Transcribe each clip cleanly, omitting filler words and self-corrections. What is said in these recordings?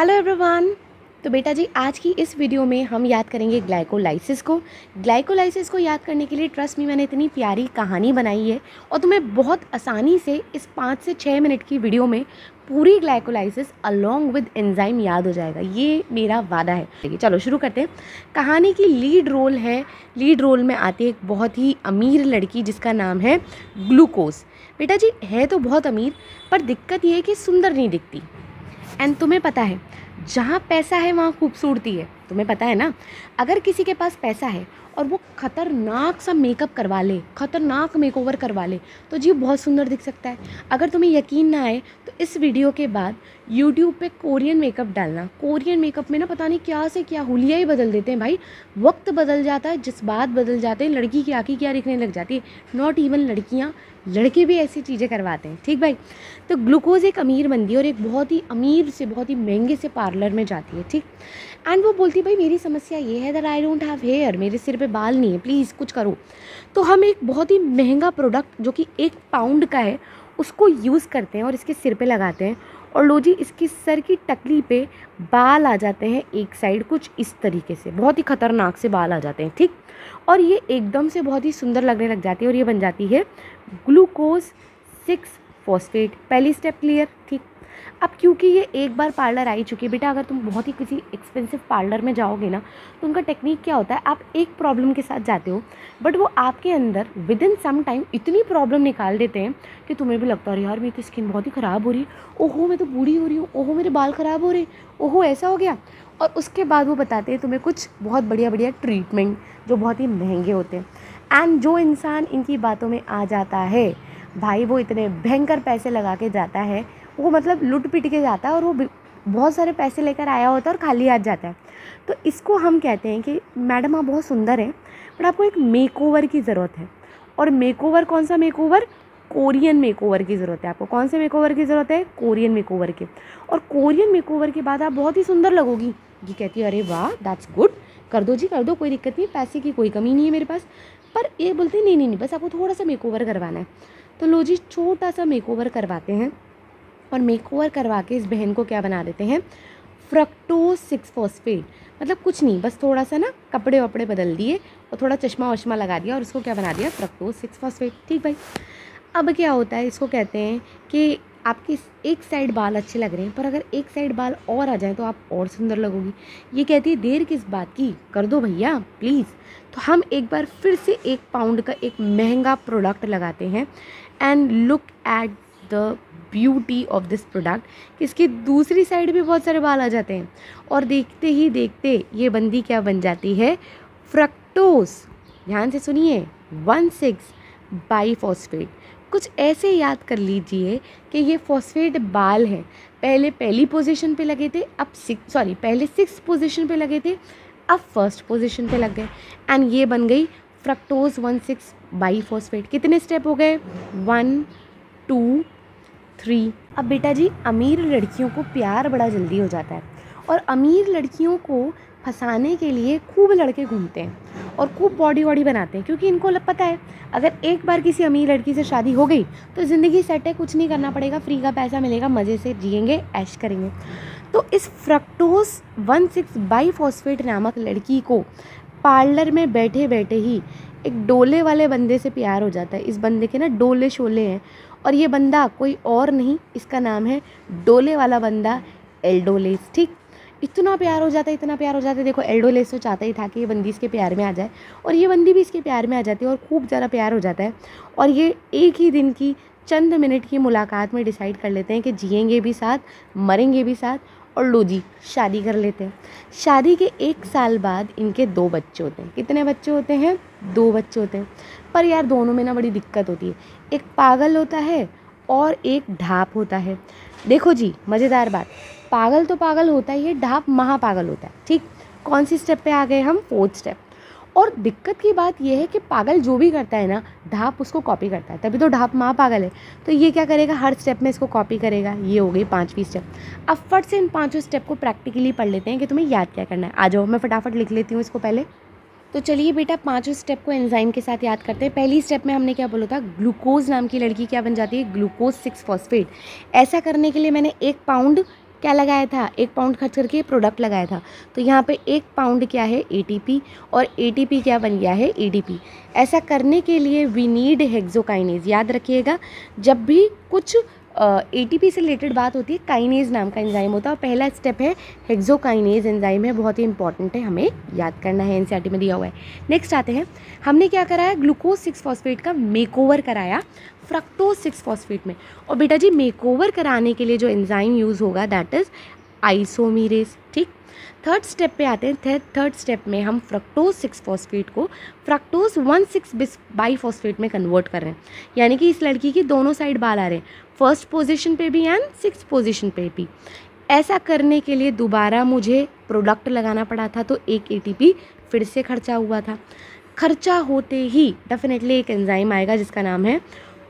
Hello everyone. तो बेटा जी आज की इस वीडियो में हम याद करेंगे ग्लाइकोलाइसिस को। ग्लाइकोलाइसिस को याद करने के लिए ट्रस्ट मी मैंने इतनी प्यारी कहानी बनाई है और तुम्हें बहुत आसानी से इस 5 से 6 मिनट की वीडियो में पूरी ग्लाइकोलाइसिस अलोंग विद एंजाइम याद हो जाएगा, ये मेरा वादा है। चलो शुरू करते हैं। कहानी की लीड रोल में आती है एक बहुत ही अमीर लड़की जिसका नाम है ग्लूकोज। बेटा जी है तो बहुत अमीर, पर दिक्कत ये है कि सुंदर नहीं दिखती। एंड तुम्हें पता है जहाँ पैसा है वहाँ खूबसूरती है, तुम्हें पता है ना। अगर किसी के पास पैसा है और वो खतरनाक सा मेकअप करवा ले, खतरनाक मेकओवर करवा ले, तो जी बहुत सुंदर दिख सकता है। अगर तुम्हें यकीन ना आए तो इस वीडियो के बाद यूट्यूब पे कोरियन मेकअप डालना। कोरियन मेकअप में ना पता नहीं क्या से क्या हुलिया ही बदल देते हैं भाई। वक्त बदल जाता है, जज्बात बदल जाते हैं, लड़की की आँखें क्या दिखने लग जाती है। नॉट इवन लड़कियाँ, लड़के भी ऐसी चीज़ें करवाते हैं, ठीक भाई। तो ग्लूकोज एक अमीर बंदी और एक बहुत ही अमीर से बहुत ही महंगे से पार्लर में जाती है, ठीक। एंड वो बोलती भाई मेरी समस्या ये है that I don't have hair, मेरे सिर पे बाल नहीं है, प्लीज़ कुछ करो। तो हम एक बहुत ही महंगा प्रोडक्ट जो कि 1 पाउंड का है उसको यूज़ करते हैं और इसके सिर पे लगाते हैं और लो जी इसकी सर की टकली पे बाल आ जाते हैं एक साइड, कुछ इस तरीके से बहुत ही खतरनाक से बाल आ जाते हैं, ठीक। और ये एकदम से बहुत ही सुंदर लगने लग जाती है और ये बन जाती है ग्लूकोज 6 फॉस्फेट। पहली स्टेप क्लियर, ठीक। अब क्योंकि ये एक बार पार्लर आई चुकी है बेटा, अगर तुम बहुत ही किसी एक्सपेंसिव पार्लर में जाओगे ना तो उनका टेक्निक क्या होता है, आप एक प्रॉब्लम के साथ जाते हो बट वो आपके अंदर विद इन सम टाइम इतनी प्रॉब्लम निकाल देते हैं कि तुम्हें भी लगता है यार मेरी तो स्किन बहुत ही ख़राब हो रही है, ओहो मैं तो बूढ़ी हो रही हूँ, ओहो मेरे बाल ख़राब हो रहे, ओहो ऐसा हो गया। और उसके बाद वो बताते हैं तुम्हें कुछ बहुत बढ़िया बढ़िया ट्रीटमेंट जो बहुत ही महंगे होते हैं। एंड जो इंसान इनकी बातों में आ जाता है भाई, वो इतने भयंकर पैसे लगा के जाता है, वो मतलब लुट पिट के जाता है और वो बहुत सारे पैसे लेकर आया होता है और खाली हाथ जाता है। तो इसको हम कहते हैं कि मैडम आप बहुत सुंदर हैं बट आपको एक मेकओवर की ज़रूरत है। और मेकओवर कौन सा मेकओवर? कोरियन मेकओवर की ज़रूरत है आपको। कौन से मेकओवर की ज़रूरत है? कोरियन मेकओवर की। और कोरियन मेकओवर के बाद आप बहुत ही सुंदर लगोगी। ये कहती है अरे वाह दैट्स गुड, कर दो जी कर दो, कोई दिक्कत नहीं, पैसे की कोई कमी नहीं है मेरे पास। पर ये बोलते नहीं नहीं नहीं बस आपको थोड़ा सा मेकओवर करवाना है। तो लो जी छोटा सा मेकओवर करवाते हैं और मेकओवर करवा के इस बहन को क्या बना देते हैं, फ्रक्टोज 6 फॉस्फेट। मतलब कुछ नहीं, बस थोड़ा सा ना कपड़े वपड़े बदल दिए और थोड़ा चश्मा वश्मा लगा दिया और उसको क्या बना दिया, फ्रक्टोज 6 फॉस्फेट, ठीक भाई। अब क्या होता है, इसको कहते हैं कि आपकी एक साइड बाल अच्छे लग रहे हैं पर अगर एक साइड बाल और आ जाए तो आप और सुंदर लगोगी। ये कहती है देर किस बात की, कर दो भैया प्लीज़। तो हम एक बार फिर से 1 पाउंड का एक महंगा प्रोडक्ट लगाते हैं and look at the beauty of this product कि इसकी दूसरी साइड भी बहुत सारे बाल आ जाते हैं और देखते ही देखते ये बंदी क्या बन जाती है, फ्रक्टोज, ध्यान से सुनिए, 1,6 बाईफॉस्फेट। कुछ ऐसे याद कर लीजिए कि ये फॉस्फेट बाल हैं, पहले पहली पोजीशन पे लगे थे, अब पहले 6 पोजीशन पे लगे थे, अब फर्स्ट पोजीशन पे लग गए एंड ये बन गई फ्रक्टोज 1,6 बाईफॉस्फेट। कितने स्टेप हो गए, 1 2 3। अब बेटा जी अमीर लड़कियों को प्यार बड़ा जल्दी हो जाता है और अमीर लड़कियों को फंसाने के लिए खूब लड़के घूमते हैं और खूब बॉडी वॉडी बनाते हैं, क्योंकि इनको पता है अगर एक बार किसी अमीर लड़की से शादी हो गई तो ज़िंदगी सेट है, कुछ नहीं करना पड़ेगा, फ्री का पैसा मिलेगा, मज़े से जिएंगे, ऐश करेंगे। तो इस फ्रक्टोज 1,6 बाईफॉस्फेट नामक लड़की को पार्लर में बैठे बैठे ही एक डोले वाले बंदे से प्यार हो जाता है। इस बंदे के ना डोले शोले हैं और ये बंदा कोई और नहीं, इसका नाम है डोले वाला बंदा एल्डोलेस, ठीक। इतना प्यार हो जाता है, इतना प्यार हो जाता है, देखो एल्डोलेस तो चाहता ही था कि ये बंदी इसके प्यार में आ जाए और ये बंदी भी इसके प्यार में आ जाती है और खूब ज़्यादा प्यार हो जाता है। और ये एक ही दिन की चंद मिनट की मुलाकात में डिसाइड कर लेते हैं कि जिएंगे भी साथ, मरेंगे भी साथ और लो जी शादी कर लेते हैं। शादी के 1 साल बाद इनके 2 बच्चे होते हैं। कितने बच्चे होते हैं? 2 बच्चे होते हैं। पर यार दोनों में ना बड़ी दिक्कत होती है, एक पागल होता है और एक ढाप होता है। देखो जी मज़ेदार बात, पागल तो पागल होता ही है, ढाप महापागल होता है, ठीक। कौन सी स्टेप पे आ गए हम, 4th स्टेप। और दिक्कत की बात यह है कि पागल जो भी करता है ना ढाप उसको कॉपी करता है, तभी तो ढाप महापागल है। तो ये क्या करेगा, हर स्टेप में इसको कॉपी करेगा। ये हो गई 5वीं स्टेप। अब फट से इन 5 स्टेप को प्रैक्टिकली पढ़ लेते हैं कि तुम्हें याद क्या करना है। आ जाओ मैं फटाफट लिख लेती हूँ इसको पहले। तो चलिए बेटा 5 स्टेप को एंजाइम के साथ याद करते हैं। पहली स्टेप में हमने क्या बोला था, ग्लूकोज नाम की लड़की क्या बन जाती है, ग्लूकोज 6 फॉस्फेट। ऐसा करने के लिए मैंने 1 पाउंड क्या लगाया था, 1 पाउंड खर्च करके प्रोडक्ट लगाया था। तो यहाँ पे 1 पाउंड क्या है, ATP, और ATP क्या बन गया है, ADP। ऐसा करने के लिए वी नीड हेक्सोकाइनेज। याद रखिएगा, जब भी कुछ ATP से रिलेटेड बात होती है, काइनेज नाम का एंजाइम होता है, और पहला स्टेप है हेक्सोकाइनेज एंजाइम है, बहुत ही इंपॉर्टेंट है, हमें याद करना है, NCERT में दिया हुआ है। नेक्स्ट आते हैं, हमने क्या कराया, ग्लूकोज 6 फॉस्फेट का मेकओवर कराया फ्रक्टोज 6 फॉस्फेट में। और बेटा जी मेकओवर कराने के लिए जो एंजाइम यूज़ होगा दैट इज़ आइसोमीरेज। ठीक, थर्ड स्टेप पे आते हैं। थर्ड स्टेप में हम फ्रक्टोज 6 फॉस्फेट को फ्रक्टोज 1,6 बाईफॉस्फेट में कन्वर्ट कर रहे हैं। यानी कि इस लड़की की दोनों साइड बाल आ रहे हैं, फर्स्ट पोजीशन पे भी एंड 6th पोजीशन पे भी। ऐसा करने के लिए दोबारा मुझे प्रोडक्ट लगाना पड़ा था, तो एक ATP फिर से खर्चा हुआ था। खर्चा होते ही डेफिनेटली एक एंजाइम आएगा जिसका नाम है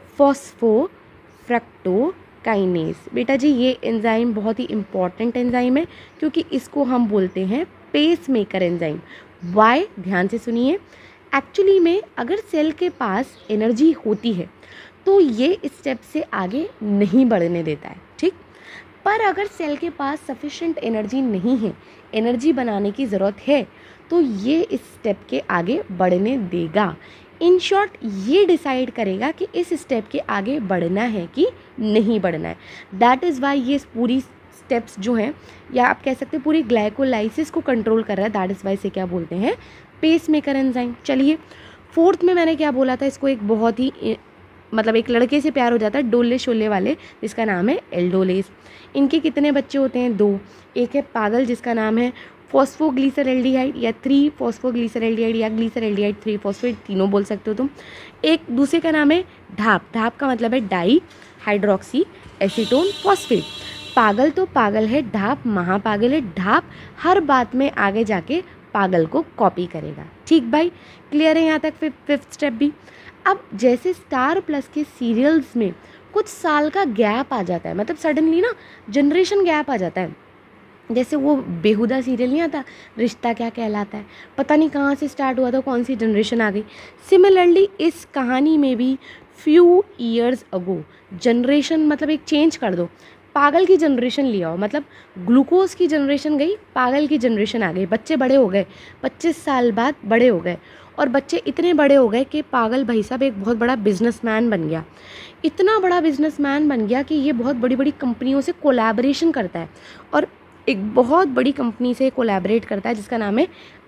फॉस्फोफ्रक्टोकाइनेज। बेटा जी ये एंजाइम बहुत ही इंपॉर्टेंट एंजाइम है, क्योंकि इसको हम बोलते हैं पेस मेकर एंजाइम। वाई, ध्यान से सुनिए, एक्चुअली में अगर सेल के पास एनर्जी होती है तो ये इस स्टेप से आगे नहीं बढ़ने देता है। ठीक, पर अगर सेल के पास सफिशिएंट एनर्जी नहीं है, एनर्जी बनाने की ज़रूरत है, तो ये इस स्टेप के आगे बढ़ने देगा। इन शॉर्ट ये डिसाइड करेगा कि इस स्टेप के आगे बढ़ना है कि नहीं बढ़ना है। दैट इज़ वाई ये पूरी स्टेप्स जो हैं, या आप कह सकते हैं पूरी ग्लाइकोलाइसिस को कंट्रोल कर रहा है। दैट इज़ वाई से क्या बोलते हैं, पेस मेकर एंजाइम। चलिए फोर्थ में मैंने क्या बोला था, इसको एक बहुत ही मतलब एक लड़के से प्यार हो जाता है डोले शोले वाले, जिसका नाम है एल्डोलेज। इनके कितने बच्चे होते हैं, 2। एक है पागल जिसका नाम है फॉस्फोग्लिसरैल्डिहाइड या 3 फॉस्फोग्लिसरैल्डिहाइड या ग्लिसरैल्डिहाइड 3 फॉस्फेट, तीनों बोल सकते हो तुम। एक दूसरे का नाम है ढाप, ढाप का मतलब है डाई हाइड्रोक्सी एसीटोन फॉस्फेट। पागल तो पागल है, ढाप महापागल है। ढाप हर बात में आगे जाके पागल को कॉपी करेगा। ठीक भाई, क्लियर है यहाँ तक। फिफ्थ स्टेप भी। अब जैसे स्टार प्लस के सीरियल्स में कुछ साल का गैप आ जाता है, मतलब सडनली ना जनरेशन गैप आ जाता है। जैसे वो बेहुदा सीरियल नहीं आता, रिश्ता क्या कहलाता है, पता नहीं कहाँ से स्टार्ट हुआ था, कौन सी जनरेशन आ गई। सिमिलरली इस कहानी में भी फ्यू ईयर्स अगो, जनरेशन मतलब एक चेंज कर दो, पागल की जनरेशन लिया हो, मतलब ग्लूकोज की जनरेशन गई, पागल की जनरेशन आ गई। बच्चे बड़े हो गए, 25 साल बाद बड़े हो गए, और बच्चे इतने बड़े हो गए कि पागल भाई साहब एक बहुत बड़ा बिजनेसमैन बन गया। इतना बड़ा बिजनेसमैन बन गया कि ये बहुत बड़ी बड़ी कंपनियों से कोलैबोरेशन करता है, और एक बहुत बड़ी कंपनी से कोलैबोरेट करता है जिसका नाम है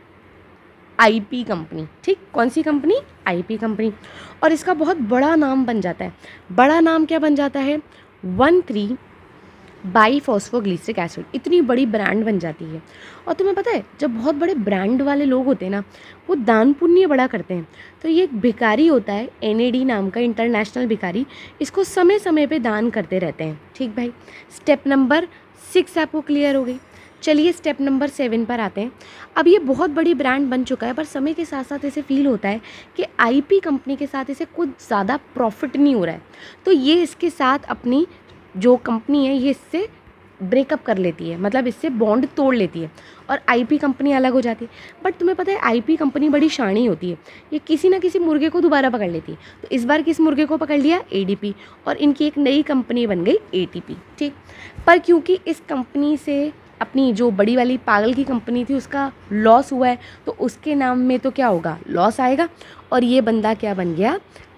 IP कंपनी। ठीक, कौन सी कंपनी, IP कंपनी। और इसका बहुत बड़ा नाम बन जाता है। बड़ा नाम क्या बन जाता है, 1,3 बाईफॉस्फोग्लिसरिक एसिड। इतनी बड़ी ब्रांड बन जाती है। और तुम्हें पता है जब बहुत बड़े ब्रांड वाले लोग होते हैं ना, वो दान पुण्य बड़ा करते हैं। तो ये एक भिखारी होता है, NAD नाम का, इंटरनेशनल भिखारी, इसको समय समय पे दान करते रहते हैं। ठीक भाई, स्टेप नंबर 6 आपको क्लियर हो गई। चलिए स्टेप नंबर 7 पर आते हैं। अब ये बहुत बड़ी ब्रांड बन चुका है, पर समय के साथ साथ ऐसे फील होता है कि IP कंपनी के साथ इसे कुछ ज़्यादा प्रॉफिट नहीं हो रहा है, तो ये इसके साथ अपनी जो कंपनी है ये इससे ब्रेकअप कर लेती है, मतलब इससे बॉन्ड तोड़ लेती है, और IP कंपनी अलग हो जाती है। बट तुम्हें पता है IP कंपनी बड़ी शानी होती है, ये किसी ना किसी मुर्गे को दोबारा पकड़ लेती है। तो इस बार किस मुर्गे को पकड़ लिया, ADP, और इनकी एक नई कंपनी बन गई ATP। ठीक, पर क्योंकि इस कंपनी से अपनी जो बड़ी वाली पागल की कंपनी थी उसका लॉस हुआ है, तो उसके नाम में तो क्या होगा, लॉस आएगा। और ये बंदा क्या बन गया,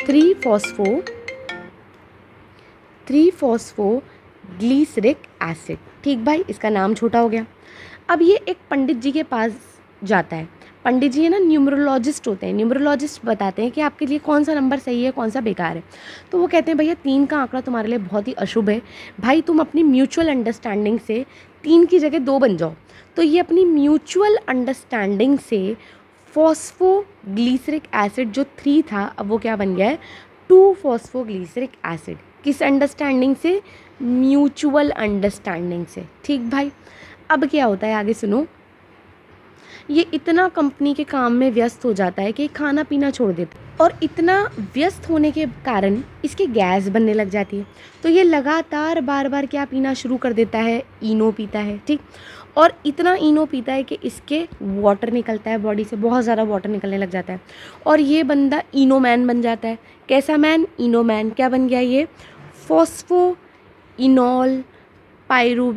3-फॉस्फोग्लिसरिक एसिड। ठीक भाई, इसका नाम छोटा हो गया। अब ये एक पंडित जी के पास जाता है। पंडित जी है ना, न्यूमरोलॉजिस्ट होते हैं। न्यूमरोलॉजिस्ट बताते हैं कि आपके लिए कौन सा नंबर सही है, कौन सा बेकार है। तो वो कहते हैं भैया 3 का आंकड़ा तुम्हारे लिए बहुत ही अशुभ है, भाई तुम अपनी म्यूचुअल अंडरस्टैंडिंग से 3 की जगह 2 बन जाओ। तो ये अपनी म्यूचुअल अंडरस्टैंडिंग से फॉस्फोग्लिसरिक एसिड जो 3 था, अब वो क्या बन गया है, 2-फॉस्फोग्लिसरिक एसिड। किस अंडरस्टैंडिंग से, म्यूचुअल अंडरस्टैंडिंग से। ठीक भाई, अब क्या होता है आगे सुनो। ये इतना कंपनी के काम में व्यस्त हो जाता है कि खाना पीना छोड़ देता है, और इतना व्यस्त होने के कारण इसके गैस बनने लग जाती है। तो ये लगातार बार बार क्या पीना शुरू कर देता है, इनो पीता है। ठीक, और इतना इनो पीता है कि इसके वाटर निकलता है, बॉडी से बहुत ज़्यादा वाटर निकलने लग जाता है, और ये बंदा इनो मैन बन जाता है। कैसा मैन, इनो मैन। क्या बन गया ये, फॉस्फोइनोल पायरुविक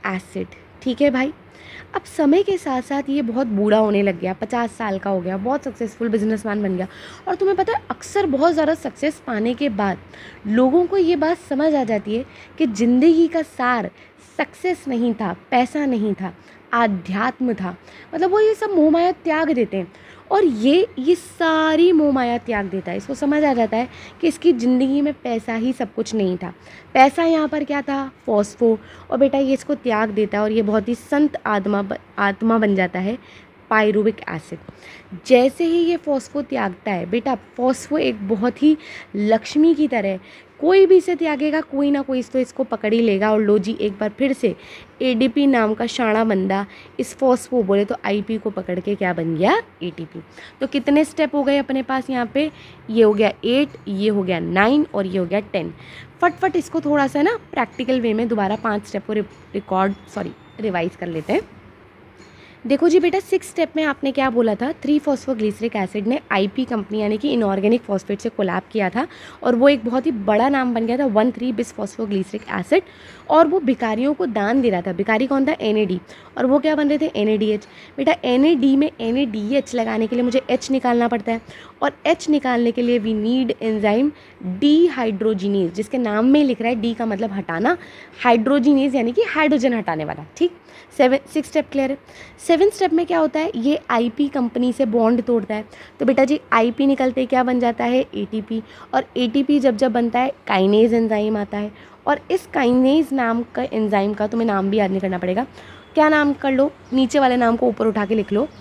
एसिड। ठीक है भाई। अब समय के साथ साथ ये बहुत बूढ़ा होने लग गया, 50 साल का हो गया, बहुत सक्सेसफुल बिजनेसमैन बन गया। और तुम्हें पता है अक्सर बहुत ज़्यादा सक्सेस पाने के बाद लोगों को ये बात समझ आ जाती है कि ज़िंदगी का सार सक्सेस नहीं था, पैसा नहीं था, आध्यात्म था। मतलब वो ये सब मोह माया त्याग देते हैं और ये सारी मोह माया त्याग देता है। इसको समझ आ जाता है कि इसकी ज़िंदगी में पैसा ही सब कुछ नहीं था। पैसा यहाँ पर क्या था? फॉस्फो। और बेटा ये इसको त्याग देता है और ये बहुत ही संत आत्मा बन जाता है, पायरुविक एसिड। जैसे ही ये फॉस्फो त्यागता है, बेटा फॉस्फो एक बहुत ही लक्ष्मी की तरह है, कोई भी इसे त्यागेगा कोई ना कोई तो इसको पकड़ ही लेगा। और लो जी एक बार फिर से एडीपी नाम का शाणा बंदा इस फॉस्फो बोले तो आईपी को पकड़ के क्या बन गया? एटीपी। तो कितने स्टेप हो गए अपने पास यहाँ पे? ये हो गया 8, ये हो गया 9 और ये हो गया 10। फटफट इसको थोड़ा सा ना प्रैक्टिकल वे में दोबारा 5 स्टेप को रिवाइज कर लेते हैं। देखो जी बेटा 6 स्टेप में आपने क्या बोला था? 3-फॉस्फोग्लिसरिक एसिड ने आईपी कंपनी यानी कि इनऑर्गेनिक फॉस्फेट से कोलैब किया था और वो एक बहुत ही बड़ा नाम बन गया था 1,3-बिस-फॉस्फोग्लिसरिक एसिड। और वो भिखारियों को दान दे रहा था। भिखारी कौन था? NAD। और वो क्या बन रहे थे? NADH। बेटा NAD में NADH लगाने के लिए मुझे H निकालना पड़ता है और H निकालने के लिए वी नीड एंजाइम डीहाइड्रोजिनेज, जिसके नाम में लिख रहा है डी का मतलब हटाना, हाइड्रोजिनेज यानी कि हाइड्रोजन हटाने वाला। ठीक, 6 स्टेप क्लियर है। 7 स्टेप में क्या होता है? ये आईपी कंपनी से बॉन्ड तोड़ता है। तो बेटा जी आईपी निकलते क्या बन जाता है? ATP। और ATP जब बनता है काइनेज एंजाइम आता है। और इस काइनेज नाम का एंजाइम का तुम्हें नाम भी याद नहीं करना पड़ेगा। क्या नाम कर लो? नीचे वाले नाम को ऊपर उठा के लिख लो,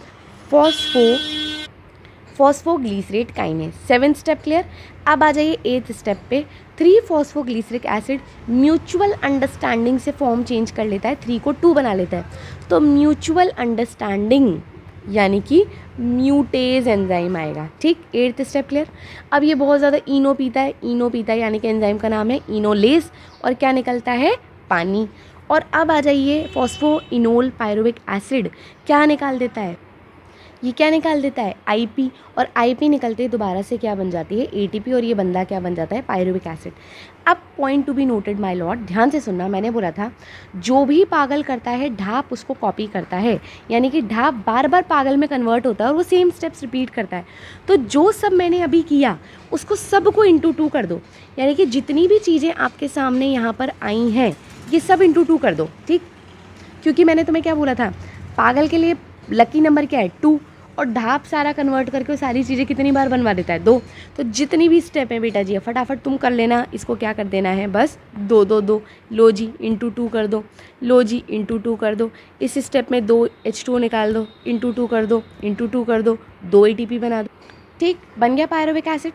फॉस्फोग्लिसरेट काइनेज। 7 step clear. अब आ जाइए 8th स्टेप पे। 3-फॉस्फोग्लिसरिक एसिड म्यूचुअल अंडरस्टैंडिंग से फॉर्म चेंज कर लेता है, 3 को 2 बना लेता है। तो म्यूचुअल अंडरस्टैंडिंग यानी कि म्यूटेज एंजाइम आएगा। ठीक, 8th स्टेप क्लियर। अब ये बहुत ज़्यादा इनो पीता है यानी कि एंजाइम का नाम है इनोलेज। और क्या निकलता है? पानी। और अब आ जाइए फॉस्फोइनोल पायरुविक एसिड क्या निकाल देता है? ये क्या निकाल देता है? आईपी। और आईपी निकलते दोबारा से क्या बन जाती है? एटीपी। और ये बंदा क्या बन जाता है? Pyruvic acid. अब point to be noted my lord, ध्यान से सुनना। मैंने बोला था जो भी पागल करता है ढाप उसको कॉपी करता है, यानी कि ढाप बार बार पागल में कन्वर्ट होता है और वो सेम स्टेप्स रिपीट करता है। तो जो सब मैंने अभी किया उसको सबको इंटू 2 कर दो, यानी कि जितनी भी चीज़ें आपके सामने यहाँ पर आई हैं ये सब इंटू 2 कर दो। ठीक, क्योंकि मैंने तुम्हें क्या बोला था? पागल के लिए लकी नंबर क्या है? 2। और ढाप सारा कन्वर्ट करके सारी चीज़ें कितनी बार बनवा देता है? 2। तो जितनी भी स्टेप है बेटा जी फटाफट तुम कर लेना। इसको क्या कर देना है? बस 2 लो जी इंटू 2 कर दो, लो जी इंटू 2 कर दो। इस स्टेप में 2 H2O निकाल दो, इंटू 2 कर दो, इंटू 2 कर दो, 2 ATP बना दो। ठीक, बन गया पायरुविक एसिड।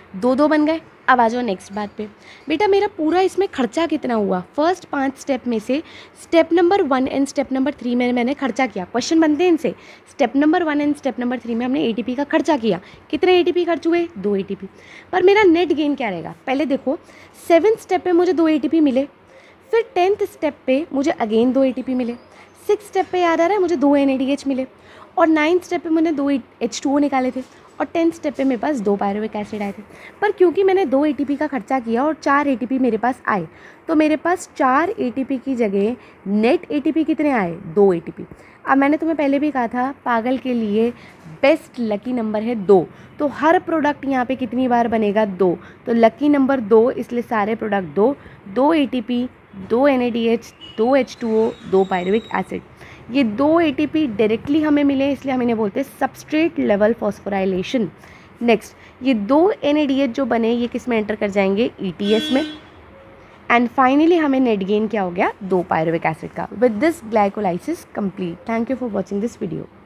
2 बन गए। अब आ जाओ नेक्स्ट बात पे। बेटा मेरा पूरा इसमें खर्चा कितना हुआ? फर्स्ट 5 स्टेप में से step number 1 and step number 3 में मैंने खर्चा किया। क्वेश्चन बनते हैं इनसे। Step number 1 and step number 3 में हमने ATP का खर्चा किया। कितने ATP खर्च हुए? 2 ATP। पर मेरा नेट गेन क्या रहेगा? पहले देखो 7th स्टेप पे मुझे 2 ATP मिले, फिर 10th स्टेप पे मुझे अगेन 2 ATP मिले, 6th स्टेप पे याद आ रहा है मुझे 2 NADH मिले, और 9th स्टेप पे मैंने 2 H2O निकाले थे, और 10th स्टेप पे मेरे पास 2 पायरुविक एसिड आए थे। पर क्योंकि मैंने 2 ATP का खर्चा किया और 4 ATP मेरे पास आए, तो मेरे पास 4 ATP की जगह नेट ATP कितने आए? 2 ATP। अब मैंने तुम्हें पहले भी कहा था पागल के लिए बेस्ट लकी नंबर है 2, तो हर प्रोडक्ट यहाँ पे कितनी बार बनेगा? 2। तो लकी नंबर 2, इसलिए सारे product 2 ATP, 2 NADH, 2 H2O, 2 pyruvic acid. ये 2 ATP डायरेक्टली हमें मिले, इसलिए हम इन्हें बोलते हैं सबस्ट्रेट लेवल फॉस्फोराइलेशन। नेक्स्ट ये 2 NADH जो बने ये किस में एंटर कर जाएंगे? ETS में। एंड फाइनली हमें नेट गेन क्या हो गया? 2 पायरुविक एसिड का। With this glycolysis complete. Thank you for watching this video.